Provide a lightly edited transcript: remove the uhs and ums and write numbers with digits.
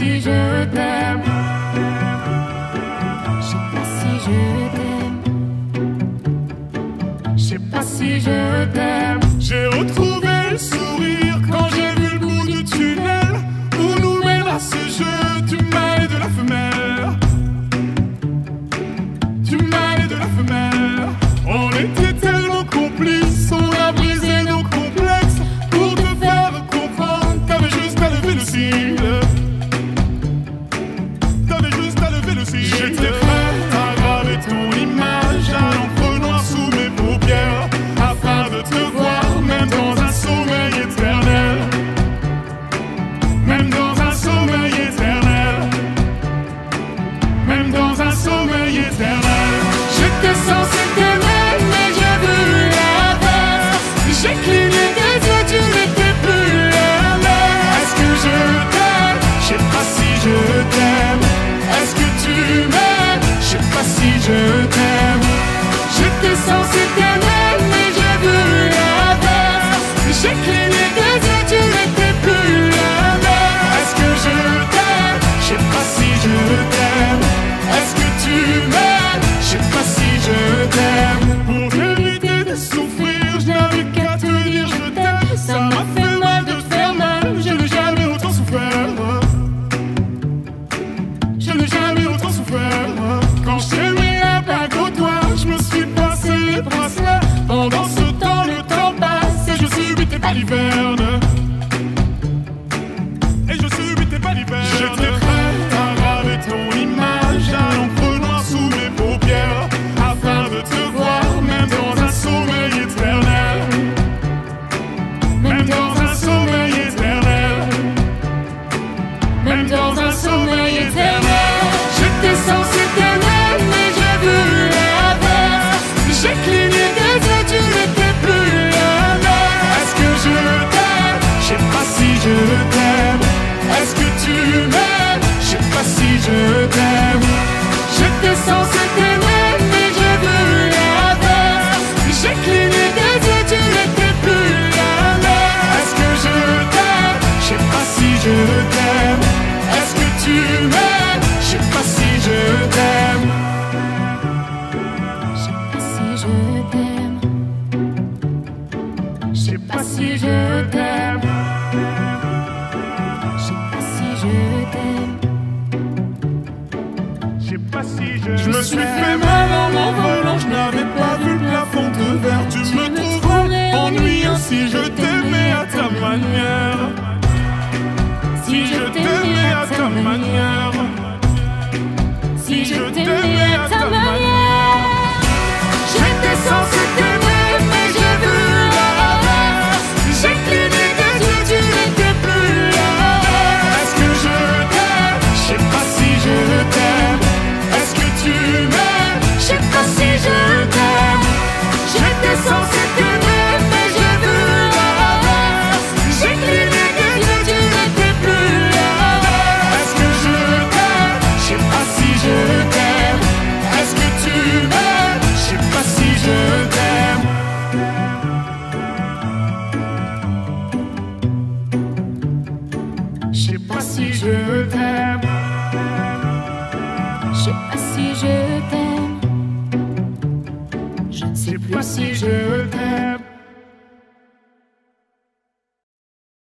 si je t'aime. Je sais pas si je t'aime. Je sais pas si je t'aime. J'ai retrouvé le sourire quand j'ai vu le bout du tunnel où nous mènera ce jeu du mâle et de la femelle. Du mâle et de la femelle. On était tellement complices, on a brisé nos complexes pour te faire comprendre. T'avais juste à lever le cil. T'avais juste à lever le cil. J'étais prêt à graver ton image à l'encre noire sous mes paupières afin de te voir, même dans un sommeil éternel. Même dans un sommeil éternel. Même dans un sommeil éternel. J'étais censé t'aimer, mais j'ai vu l'inverse. J'ai cligné des yeux, tu n'étais plus la même. Est-ce que je t'aime? Je sais pas si je t'aime. Est-ce que tu m'aimes? Je sais pas si je t'aime. J'étais censé t'aimer, mais j'ai vu l'inverse. J'ai cligné des yeux, tu n'étais plus la même. Est-ce que je t'aime? Je sais pas si je t'aime. Est-ce que tu m'aimes? Je sais pas si je t'aime. Pour éviter de souffrir, je n'avais qu'à te dire je t'aime. Ça m'a fait mal de te faire mal, je n'ai jamais autant souffert. Je n'ai jamais autant souffert. Quand je t'ai mis un bague au doigt, je me suis passé les bracelets. Pendant ce temps, le temps passe et je subis tes balivernes. Et je subis tes balivernes. J'étais prêt à graver ton image à l'encre noire sous mes paupières afin de te voir, même dans un sommeil éternel. Même dans un sommeil éternel. Même dans un sommeil éternel. J'étais censé t'aimer, mais j'ai vu l'inverse. J'ai cligné des yeux, tu n'étais plus la même. Est-ce que je t'aime? Je sais pas si je t'aime. Est-ce que tu m'aimes? Je sais pas si je t'aime. J'étais censé t'aimer, mais j'ai vu l'inverse. J'ai cligné des yeux, tu n'étais plus la même. Est-ce que je t'aime? Je sais pas si je t'aime. Est-ce que tu m'aimes? Je sais pas si je t'aime. Je sais pas si je t'aime. Je sais pas si je t'aime. Je sais pas si je t'aime. Je sais pas si je me suis fait mal en m'envolant, je n'avais pas vu le plafond de verre. Tu me trouverais ennuyant si je t'aimais à ta manière. Si je t'aimais à ta manière. Si je t'aimais à ta manière. J'étais censé t'aimer, mais j'ai vu l'inverse. J'ai cligné des yeux, tu n'étais plus là. Est-ce que je t'aime? Je sais pas si je t'aime. Est-ce que tu m'aimes? Je sais pas si je t'aime. J'étais censé t'aimer, mais j'ai vu l'inverse. J'ai cligné des yeux, tu n'étais plus là. Est-ce que je t'aime? Je sais pas si je t'aime. Est-ce que tu m'aimes? Je sais pas si je t'aime. Je sais pas si je t'aime. Je sais pas si je t'aime. Je ne sais Je sais plus pas si je t'aime.